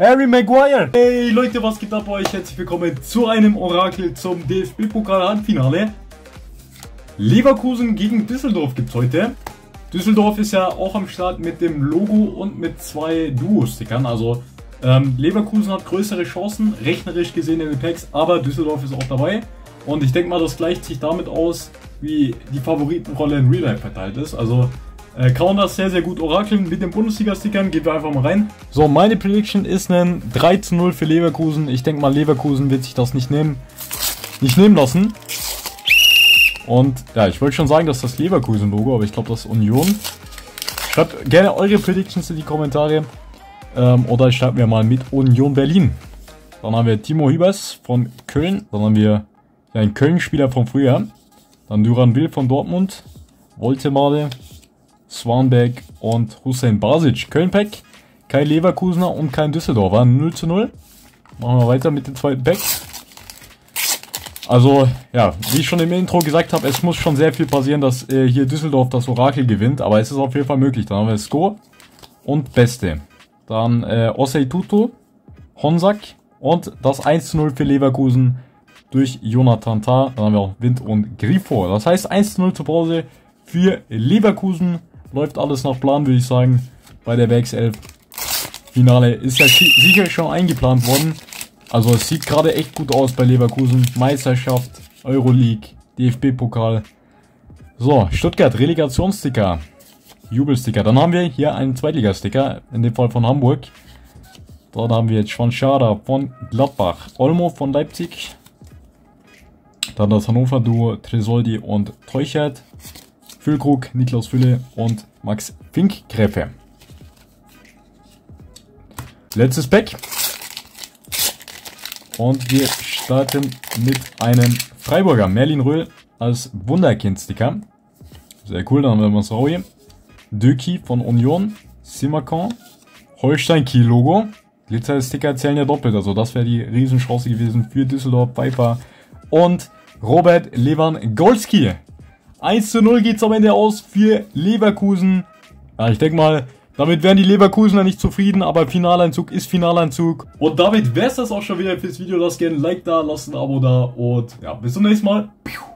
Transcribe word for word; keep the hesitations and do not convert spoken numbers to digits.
Harry Maguire. Hey Leute, was geht ab bei euch? Herzlich willkommen zu einem Orakel zum D F B-Pokal-Halbfinale. Leverkusen gegen Düsseldorf gibt es heute. Düsseldorf ist ja auch am Start mit dem Logo und mit zwei Duo-Stickern. Also ähm, Leverkusen hat größere Chancen, rechnerisch gesehen in den Packs, aber Düsseldorf ist auch dabei. Und ich denke mal, das gleicht sich damit aus, wie die Favoritenrolle in Real Life verteilt ist. Also äh, kann man das sehr, sehr gut orakeln mit den Bundesliga-Stickern. Gehen wir einfach mal rein. So, meine Prediction ist ein drei zu null für Leverkusen. Ich denke mal, Leverkusen wird sich das nicht nehmen, nicht nehmen lassen. Und ja, ich wollte schon sagen, dass das Leverkusen-Logo, aber ich glaube, das ist Union. Schreibt gerne eure Predictions in die Kommentare. Ähm, oder schreibt mir mal mit Union Berlin. Dann haben wir Timo Hübers von Köln. Dann haben wir ja, einen Köln-Spieler von früher. Dann Duran Will von Dortmund. Woltemade, Swanberg und Hussein Basic. Köln-Pack. Kein Leverkusener und kein Düsseldorfer. null zu null. Machen wir weiter mit dem zweiten Pack. Also, ja, wie ich schon im Intro gesagt habe, es muss schon sehr viel passieren, dass äh, hier Düsseldorf das Orakel gewinnt. Aber es ist auf jeden Fall möglich. Dann haben wir Sko und Beste. Dann äh, Osei Tutu, Honsak und das eins zu null für Leverkusen durch Jonathan Tah. Dann haben wir auch Wind und Grifo. Das heißt eins zu null zur Pause für Leverkusen. Läuft alles nach Plan, würde ich sagen. Bei der W X elf Finale ist ja sicher schon eingeplant worden. Also es sieht gerade echt gut aus bei Leverkusen. Meisterschaft, Euroleague, D F B-Pokal. So, Stuttgart, Relegationssticker. Jubelsticker. Dann haben wir hier einen Zweitligasticker, in dem Fall von Hamburg. Dort haben wir jetzt Schwanschada von Gladbach, Olmo von Leipzig. Dann das Hannover-Duo Tresoldi und Teuchert. Füllkrug, Niklas Fülle und Max Finkgräfe. Letztes Pack. Und wir starten mit einem Freiburger, Merlin Röhl als Wunderkind-Sticker. Sehr cool, dann haben wir Masraoui. Döki von Union, Simakan, Holstein Kiel Logo. Glitzer-Sticker zählen ja doppelt, also das wäre die Riesenchance gewesen für Düsseldorf, Pfeiffer und Robert Lewandowski. eins zu null geht es am Ende aus für Leverkusen. Ja, ich denke mal, damit wären die Leverkusener nicht zufrieden, aber Finaleinzug ist Finaleinzug. Und damit wäre es das auch schon wieder fürs Video. Lasst gerne ein Like da, lasst ein Abo da und ja, bis zum nächsten Mal.